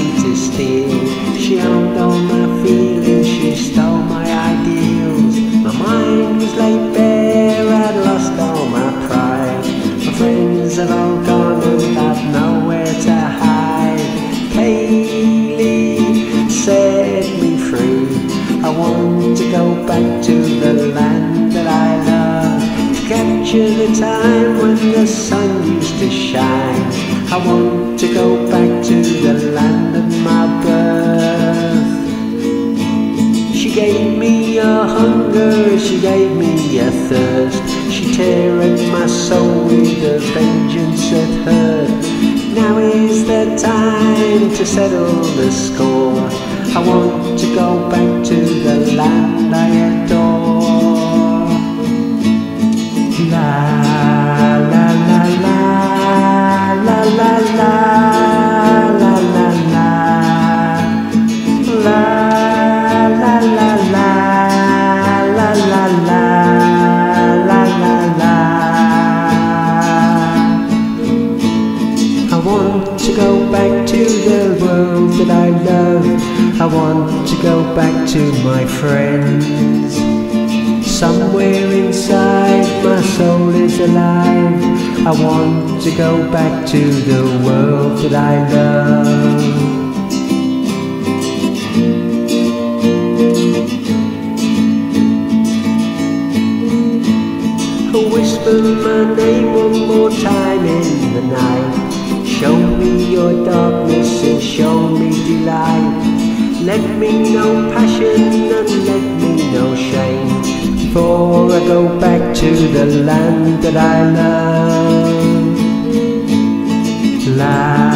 to steal. She owned all my feelings, she stole my ideals. My mind was laid bare, I'd lost all my pride. My friends have all gone and I've nowhere to hide. Kaylee, set me free. I want to go back to the land that I love, to capture the time when the sun used to shine. I want to go back to the land of my birth. She gave me a hunger, she gave me a thirst. She tear at my soul with a vengeance at hurt. Now is the time to settle the score. I want to go back to the land I adore. La la la la la la la la la la la la la la la la la la. I want to go back to the world that I love. I want to go back to my friends. Somewhere inside my soul is alive. I want to go back to the world that I love. Whisper my name one more time in the night. Show me your darkness and show me delight. Let me know passion and let me know shame, before I go back to the land that I love. La